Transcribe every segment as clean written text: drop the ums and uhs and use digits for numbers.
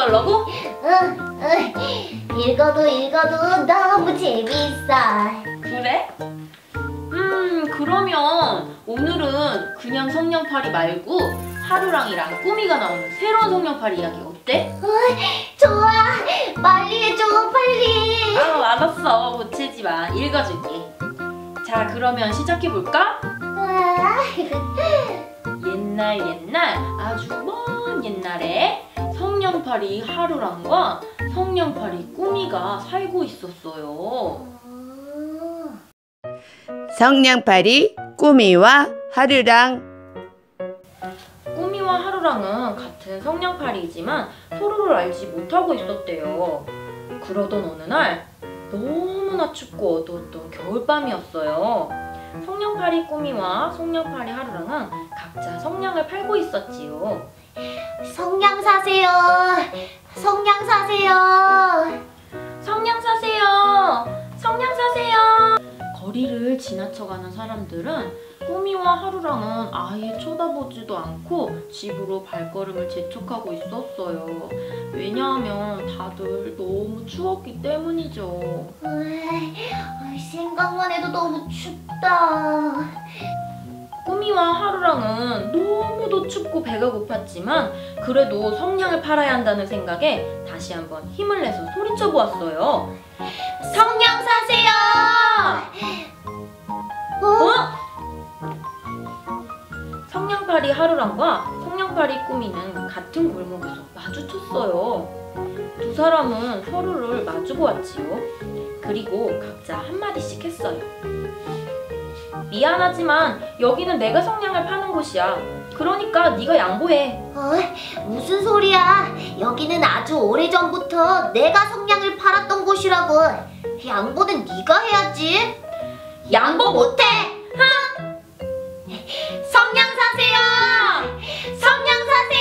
읽어달라고? 읽어도 읽어도 너무 재밌어. 그래? 그러면 오늘은 그냥 성냥팔이 말고 하루랑이랑 꾸미가 나오는 새로운 성냥팔이 이야기 어때? 좋아, 빨리 해줘, 빨리. 알았어. 보채지 마. 읽어줄게. 자, 그러면 시작해볼까? 옛날 아주 먼 옛날에 성냥팔이 하루랑과 성냥팔이 꾸미가 살고 있었어요. 성냥팔이 꾸미와 하루랑. 꾸미와 하루랑은 같은 성냥팔이이지만 서로를 알지 못하고 있었대요. 그러던 어느 날 너무나 춥고 어두웠던 겨울밤이었어요. 성냥팔이 꾸미와 성냥팔이 하루랑은 각자 성냥을 팔고 있었지요. 성냥 사세요. 성냥 사세요. 성냥 사세요. 성냥 사세요. 거리를 지나쳐가는 사람들은 꾸미와 하루랑은 아예 쳐다보지도 않고 집으로 발걸음을 재촉하고 있었어요. 왜냐하면 다들 너무 추웠기 때문이죠. 생각만 해도 너무 춥다. 꾸미와 하루랑은 너무도 춥고 배가 고팠지만 그래도 성냥을 팔아야 한다는 생각에 다시 한번 힘을 내서 소리쳐 보았어요. 성냥 사세요. 성냥팔이 하루랑과 성냥팔이 꾸미는 같은 골목에서 마주쳤어요. 두 사람은 서로를 마주보았지요. 그리고 각자 한마디씩 했어요. 미안하지만 여기는 내가 성냥을 파는 곳이야. 그러니까 네가 양보해. 무슨 소리야? 여기는 아주 오래전부터 내가 성냥을 팔았던 곳이라고. 양보는 네가 해야지. 양보 못해. 성냥 사세요. 성냥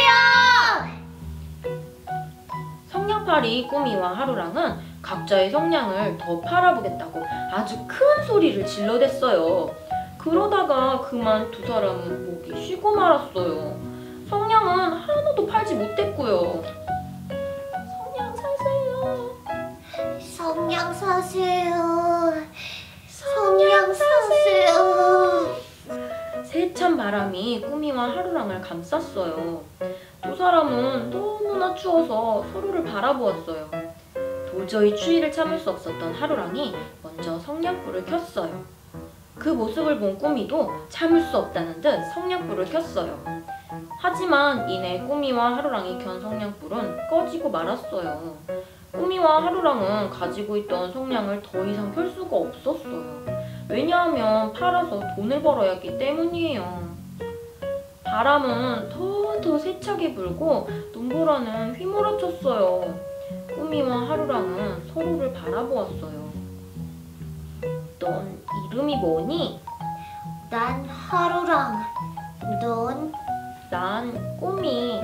사세요. 성냥팔이 꾸미와 하루랑은 각자의 성냥을 더 팔아보겠다고 아주 큰 소리를 질러댔어요. 그러다가 그만 두 사람은 목이 쉬고 말았어요. 성냥은 하나도 팔지 못했고요. 성냥 사세요. 성냥 사세요. 성냥 사세요. 세찬 바람이 꾸미와 하루랑을 감쌌어요. 두 사람은 너무나 추워서 서로를 바라보았어요. 도저히 추위를 참을 수 없었던 하루랑이 먼저 성냥불을 켰어요. 그 모습을 본 꾸미도 참을 수 없다는 듯 성냥불을 켰어요. 하지만 이내 꾸미와 하루랑이 켠 성냥불은 꺼지고 말았어요. 꾸미와 하루랑은 가지고 있던 성냥을 더 이상 켤 수가 없었어요. 왜냐하면 팔아서 돈을 벌어야 했기 때문이에요. 바람은 더 세차게 불고 눈보라는 휘몰아쳤어요. 꾸미와 하루랑은 서로를 바라보았어요. 넌 이름이 뭐니? 난 하루랑. 넌? 난 꾸미.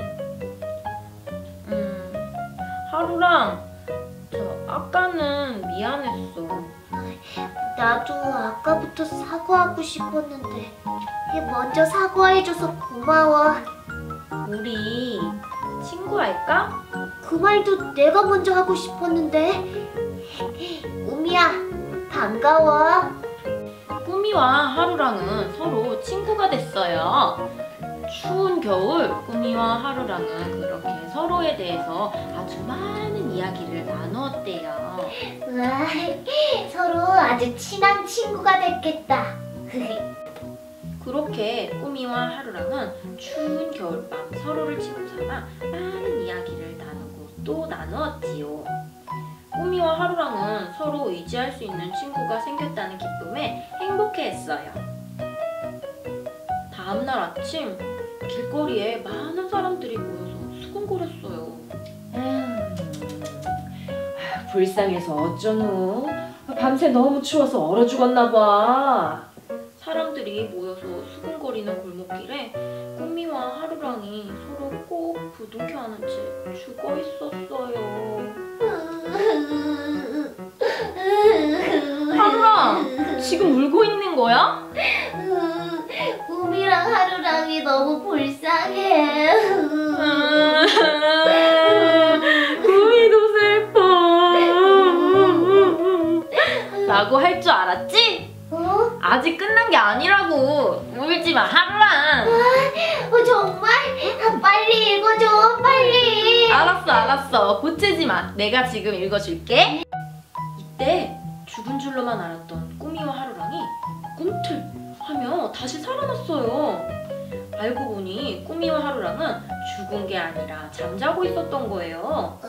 하루랑, 아까는 미안했어. 나도 아까부터 사과하고 싶었는데 먼저 사과해줘서 고마워. 우리 친구할까? 그 말도 내가 먼저 하고 싶었는데. 꾸미야, 반가워. 꾸미와 하루랑은 서로 친구가 됐어요. 추운 겨울 꾸미와 하루랑은 그렇게 서로에 대해서 아주 많은 이야기를 나누었대요. 우와, 서로 아주 친한 친구가 됐겠다. 그렇게 꾸미와 하루랑은 추운 겨울밤 서로를 친구 삼아 많은 이야기를 나누고 또 나누었지요. 꾸미와 하루랑은 서로 의지할 수 있는 친구가 생겼다는 기쁨에 행복해했어요. 다음날 아침 길거리에 많은 사람들이 모여서 수군거렸어요. 불쌍해서 어쩌노? 밤새 너무 추워서 얼어 죽었나 봐. 사람들이 모여서 수군거리는 골목길에 꾸미와 하루랑이 서로 꼭 부둥켜 안은 채 죽어 있었어요. 하루랑, 지금 울고 있는 거야? 꾸미랑 하루랑이 너무 불쌍해. 라고 할 줄 알았지? 어? 아직 끝난 게 아니라고. 울지 마, 하루랑. 정말? 빨리 읽어줘, 빨리. 알았어. 보채지 마. 내가 지금 읽어줄게. 이때 죽은 줄로만 알았던 꾸미와 하루랑이 꿈틀 하며 다시 살아났어요. 알고 보니 꾸미와 하루랑은 죽은 게 아니라 잠자고 있었던 거예요.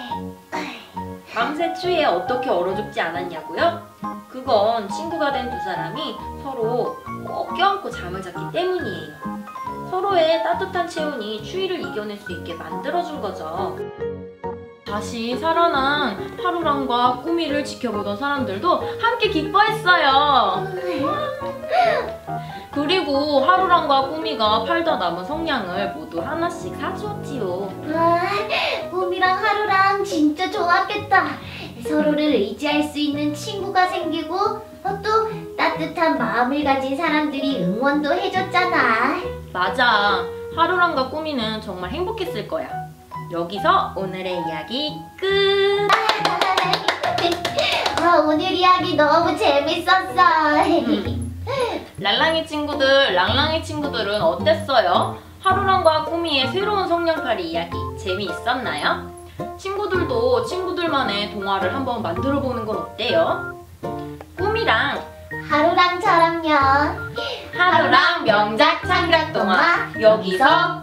밤새 추위에 어떻게 얼어 죽지 않았냐고요? 그건 친구가 된 두 사람이 서로 꼭 껴안고 잠을 잤기 때문이에요. 서로의 따뜻한 체온이 추위를 이겨낼 수 있게 만들어준 거죠. 다시 살아난 하루랑과 꾸미를 지켜보던 사람들도 함께 기뻐했어요. 그리고 하루랑과 꾸미가 팔다 남은 성냥을 모두 하나씩 사주었지요. 꿈이랑 하루랑 진짜 좋았겠다. 서로를 의지할 수 있는 친구가 생기고 또 따뜻한 마음을 가진 사람들이 응원도 해줬잖아. 맞아. 하루랑과 꾸미는 정말 행복했을 거야. 여기서 오늘의 이야기 끝! 오늘 이야기 너무 재밌었어. 랑랑이 친구들은 어땠어요? 하루랑과 꾸미의 새로운 성냥팔이 이야기 재미있었나요? 친구들도 친구들만의 동화를 한번 만들어보는 건 어때요? 꾸미랑 하루랑처럼요. 하루랑 명작 창작 동화 여기서